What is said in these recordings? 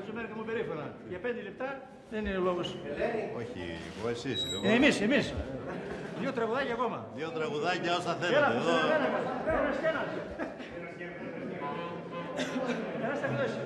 Μερικά μου περίφωνα. Για 5 λεπτά δεν είναι ο λόγος. Όχι, εγώ εσείς. Εμείς. 2 τραγουδάκια ακόμα. 2 τραγουδάκια όσα θέλετε. Έλα, Εδώ. ένας και ένας. Ένας θα κλώσει.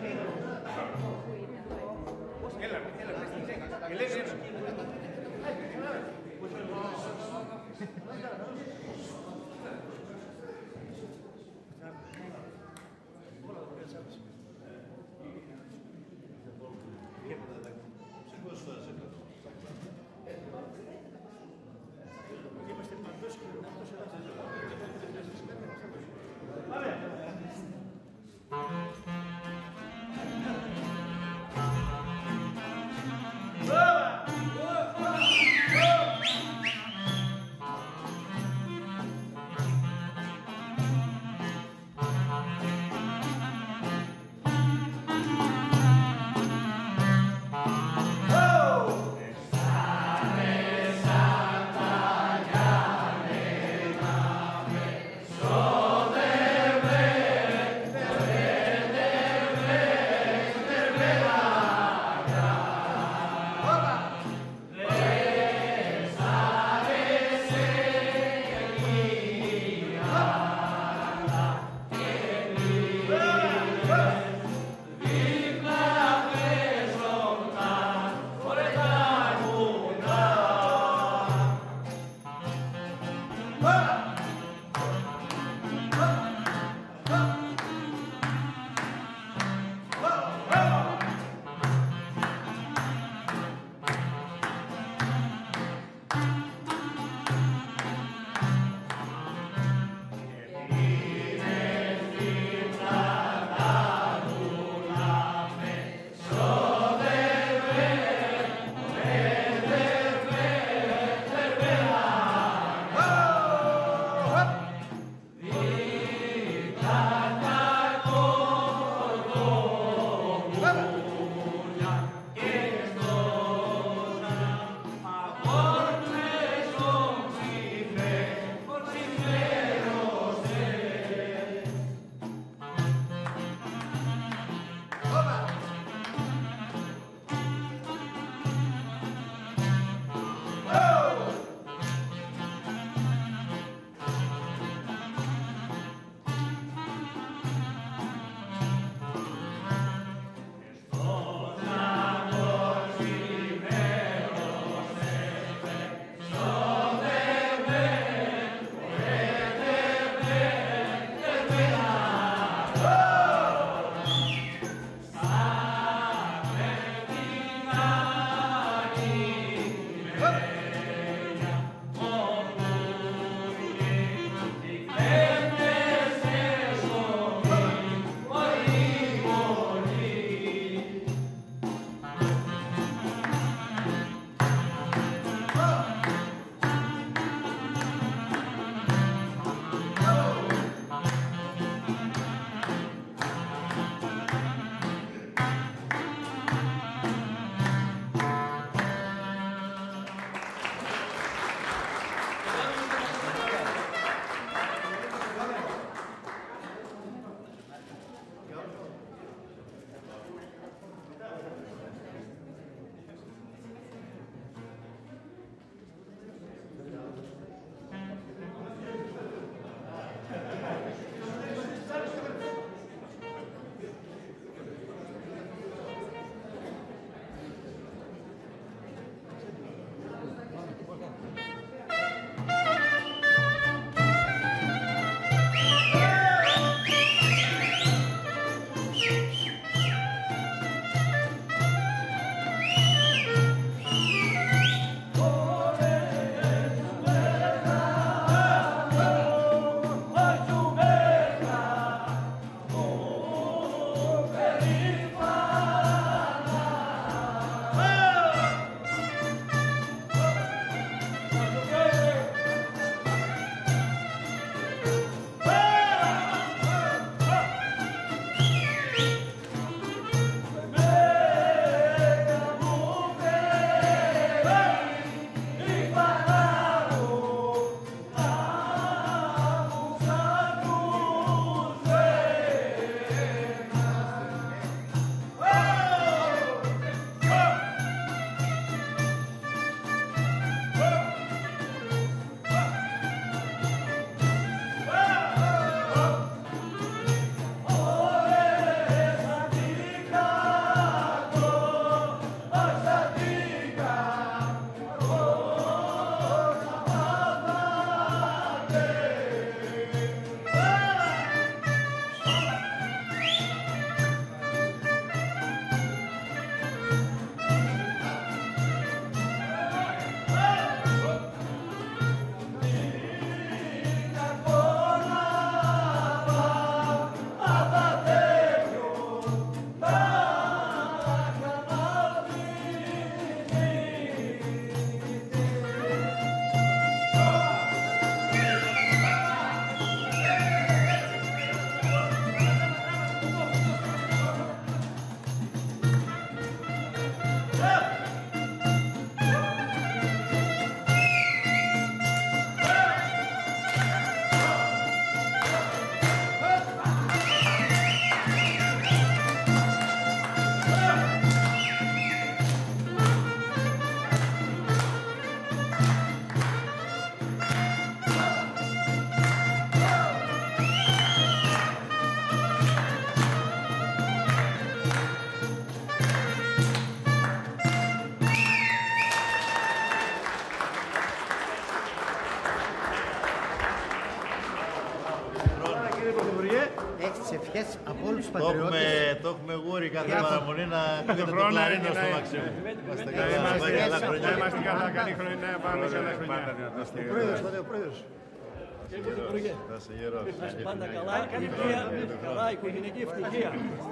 έχεις τις ευχές από όλους τους Το πατριώτες. έχουμε γούρι κάθε παραμονή να ακούγεται το κλαρίνο στο Μαξίμου. Είμαστε καλά, καλή χρονιά, πάμε σε άλλα χρονιά. Ο πρόεδρος, ο πρόεδρος. Θα σε γερός. Πάντα καλά, υγεία, καλά, οικογενειακή ευτυχία.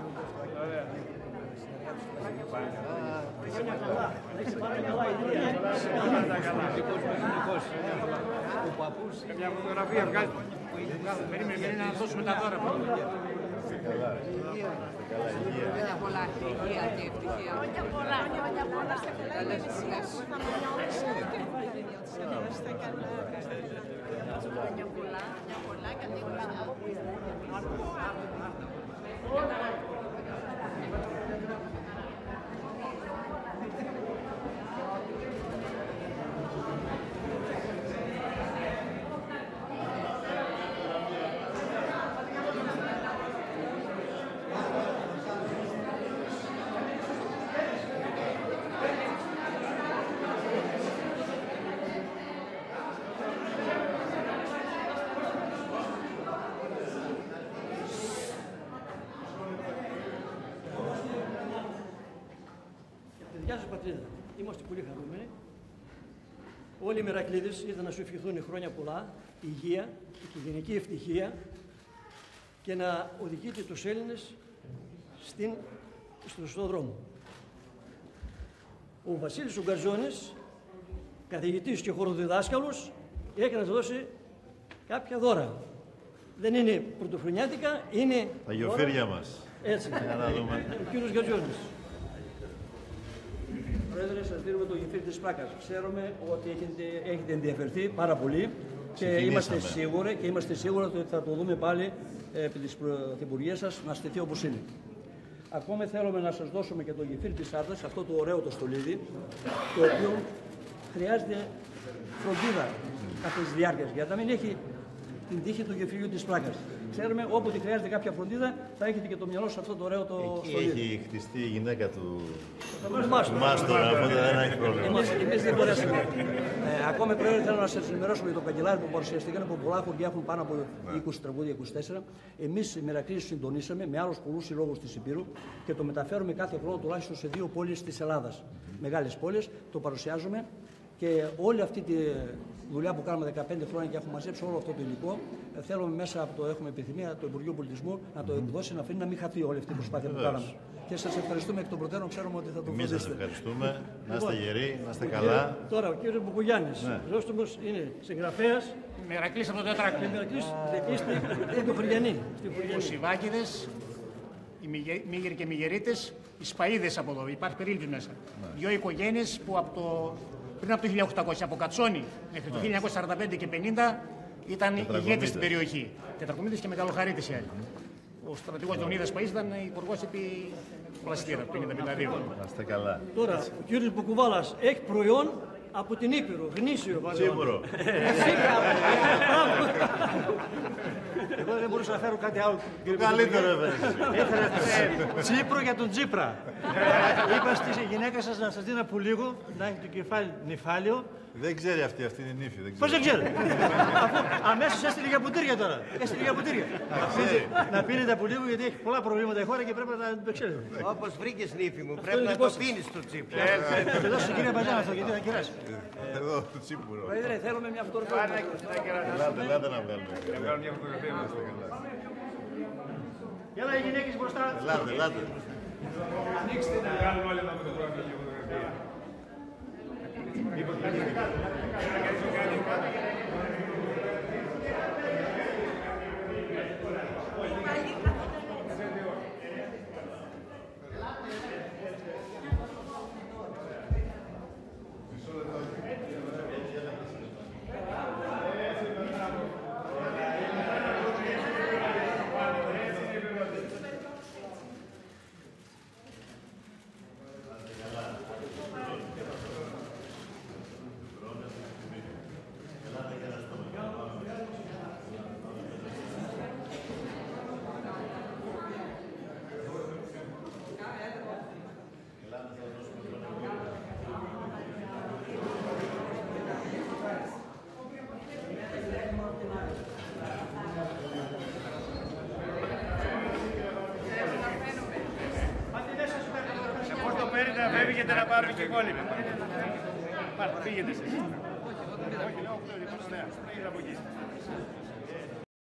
Μια φωτογραφία βγάζει. Περίμενε να δώσουμε τα δώρα. Χρόνια πολλά, υγεία και ευτυχία. Χρόνια πολλά, χρόνια πολλά. Καλές δουλειές. Χρόνια πολλά, καλή χρονιά. Γεια σας πατρίδα, είμαστε πολύ χαρούμενοι. Όλοι οι Μερακλείδες ήρθαν να σου ευχηθούν χρόνια πολλά, υγεία, οικογενειακή ευτυχία και να οδηγείτε τους Έλληνες στο σωστό δρόμο. Ο Βασίλης ο Γκαζόνης, καθηγητής και χοροδιδάσκαλος, έχει να σας δώσει κάποια δώρα. Δεν είναι πρωτοχρονιάτικα, είναι Τα γιοφύρια μας. έτσι. Για να δούμε. Ο κύριος Γκαζόνης. Πρόεδρε, σας δίνουμε το γεφύρι της Πράκας. Ξέρουμε ότι έχετε ενδιαφερθεί πάρα πολύ και είμαστε σίγουροι ότι θα το δούμε πάλι επί της πρωθυπουργίας σας να στηθεί όπως είναι. Ακόμα θέλουμε να σας δώσουμε και το γεφύρι της Άρτας, αυτό το ωραίο το στολίδι, το οποίο χρειάζεται φροντίδα κατά της διάρκειας, για να μην έχει την τύχη του γεφυριού της Πράκας. Ξέρουμε όποτε χρειάζεται κάποια φροντίδα θα έχετε και το μυαλό σε αυτό το ωραίο το στολίδι. Έχει χτιστεί η γυναίκα του Μάστορα. Μάστορα, οπότε δεν έχει πρόβλημα. Εμείς δεν μπορέσαμε. Ακόμα πρόεδρε, θέλω να σας ενημερώσουμε για τον καγκελάριο που παρουσιαστήκαν από πολλά χωριά, έχουν πάνω από 20 τραγούδια, 24. Εμείς οι Μερακλείδες συντονίσαμε με άλλους πολλούς συλλόγους της Υπήρου και το μεταφέρουμε κάθε χρόνο τουλάχιστον σε 2 πόλεις της Ελλάδας. Μεγάλες πόλεις, το παρουσιάζουμε και όλη αυτή τη δουλειά που κάνουμε 15 χρόνια και έχουμε μαζέψει όλο αυτό το υλικό, θέλουμε μέσα από το έχουμε επιθυμία το Υπουργείο Πολιτισμού να το εκδώσει, να αφήνει να μην χαθεί όλη αυτή η προσπάθεια που κάναμε. Και σας ευχαριστούμε εκ των προτέρων, ξέρουμε ότι θα το Εμείς σας φροντίσετε. ευχαριστούμε. Να είστε γεροί, να είστε καλά. Τώρα ο κύριος Μπουκουγιάννης, Ζώστομος είναι συγγραφέας. Μερακλής από το Τετράκο. Μερακλής, είστε το Φουριανή. Οι Σιβάκηδες, οι Μίγεροι και Μιγερίτες, οι Σπαΐδες από εδώ. Υπάρχει περίληψη μέσα. Δύο οικογένειες που πριν από το 1800, από Κατσόνη μέχρι το 1945 και 50, ήταν ηγέτες στην περιοχή. Τετρακομίτες και Μεγαλοχαρίτες οι άλλοι. Ο στρατηγός Λεωνίδας Παΐς ήταν υπουργός επί Πλαστήρα, το 1952. Να είστε καλά. Τώρα ο κύριος Μπουκουβάλας έχει προϊόν από την Ήπειρο, γνήσιο προϊόν. Τσίπουρο. Εγώ δεν μπορούσα να φέρω κάτι άλλο. Το καλύτερο έφερες. Έφερα Τσίπρο για τον Τσίπρα. Είπα στη γυναίκα σας να σας δίνω από λίγο, να έχει το κεφάλι νυφάλιο. Δεν ξέρει αυτή είναι η νύφη. Πώς δεν ξέρει. Αφού αμέσως έστειλε για πουτήρια τώρα. Έστειλε για πουτήρια. Να πίνετε από λίγο γιατί έχει πολλά προβλήματα η χώρα και πρέπει να το ξέρετε. Όπως βρήκες νύφη μου, πρέπει να το πίνεις το τσίπρο. Θα δώσω στην κυρία Μπαζάνα αυτό γιατί θα κεράσει. Εδώ το τσίπουρο. Πρόεδρε, θέλουμε μια φωτογραφία. Ελάτε να βγάλουμε. Γεια οι γυναίκες μπροστά. Ελάτε. να φεύγετε να πάρουν και οι υπόλοιποι. Πάρτε, φύγετε εσείς. Όχι, λέω 8 από εκεί.